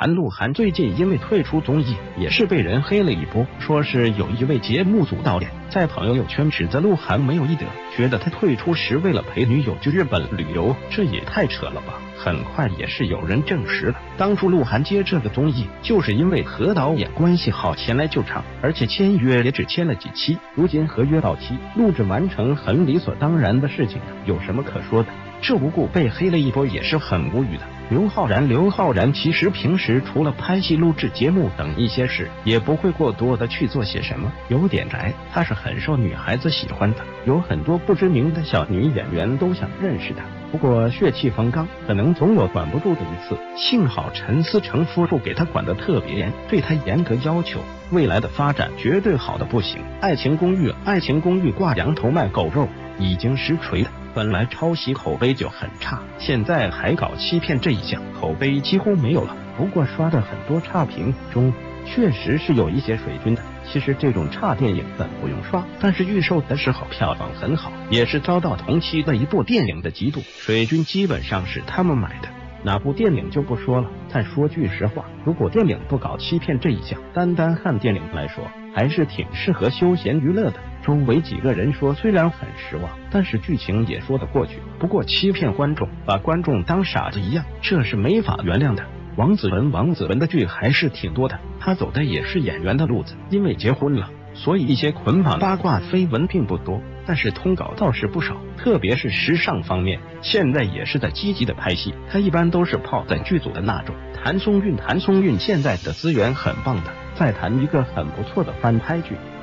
谈鹿晗最近因为退出综艺，也是被人黑了一波，说是有一位节目组导演在朋友圈指责鹿晗没有医德，觉得他退出时为了陪女友去日本旅游，这也太扯了吧。很快也是有人证实了，当初鹿晗接这个综艺，就是因为和导演关系好前来救场，而且签约也只签了几期，如今合约到期，录制完成很理所当然的事情，有什么可说的？这无故被黑了一波也是很无语的。刘昊然其实平时除了拍戏、录制节目等一些事，也不会过多的去做些什么，有点宅。他是很受女孩子喜欢的，有很多不知名的小女演员都想认识他。不过血气方刚，可能总有管不住的一次。幸好陈思诚夫妇给他管得特别严，对他严格要求，未来的发展绝对好的不行。爱情公寓挂羊头卖狗肉，已经实锤了。本来抄袭口碑就很差，现在还搞欺骗这一项，口碑几乎没有了。不过刷的很多差评中，确实是有一些水军的。其实这种差电影本不用刷，但是预售的时候票房很好，也是遭到同期的一部电影的嫉妒，水军基本上是他们买的。哪部电影就不说了，但说句实话，如果电影不搞欺骗这一项，单看电影来说，还是挺适合休闲娱乐的。周围几个人说虽然很失望，但是剧情也说得过去。不过欺骗观众，把观众当傻子一样，这是没法原谅的。王子文的剧还是挺多的，他走的也是演员的路子，因为结婚了，所以一些捆绑八卦绯闻并不多，但是通稿倒是不少，特别是时尚方面，现在也是在积极的拍戏。他一般都是泡在剧组的那种。谭松韵现在的资源很棒的，在谈一个很不错的翻拍剧。